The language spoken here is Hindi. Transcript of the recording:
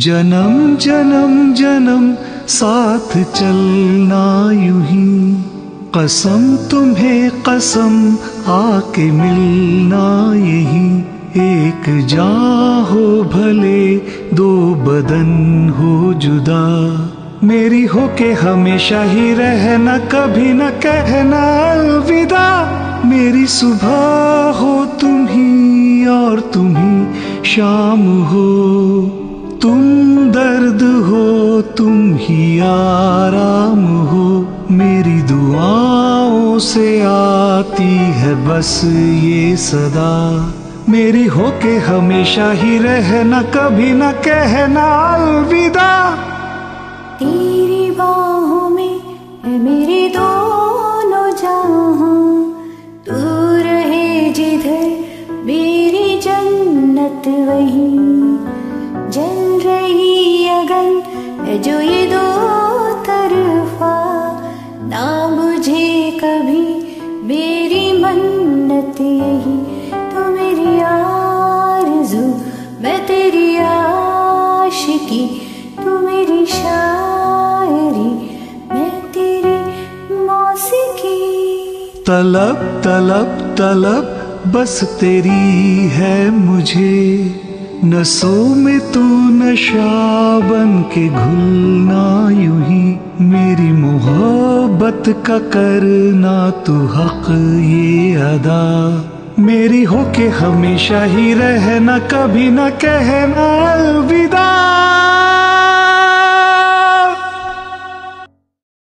जन्म जन्म जन्म साथ चलना यूं ही, कसम तुम्हें कसम आके मिलना यही। एक जान हो भले दो बदन हो जुदा, मेरी हो के हमेशा ही रहना, कभी न कहना अलविदा। मेरी सुबह हो तुम ही और तुम ही शाम हो, तुम दर्द हो तुम ही आराम हो। मेरी दुआओं से आती है बस ये सदा, मेरी हो के हमेशा ही रहना, कभी न कहना अलविदा। तेरी बाहों में है मेरे दोनों जहां, तू रहे जिधर मेरी जन्नत वहीं। जल रही अगन है जो ये दो तरफा, ना बुझे कभी मेरी मन्नत यही। तू मेरी आरज़ू मैं तेरी आशिकी, तू मेरी शायरी मैं तेरी मौसीकी। तलब तलब तलब बस तेरी है मुझे, नसों में तू नशा बन के घुलना यूं ही। मेरी मोहब्बत का करना तू हक ये अदा, मेरी हो के हमेशा ही रहना, कभी न कहना अलविदा।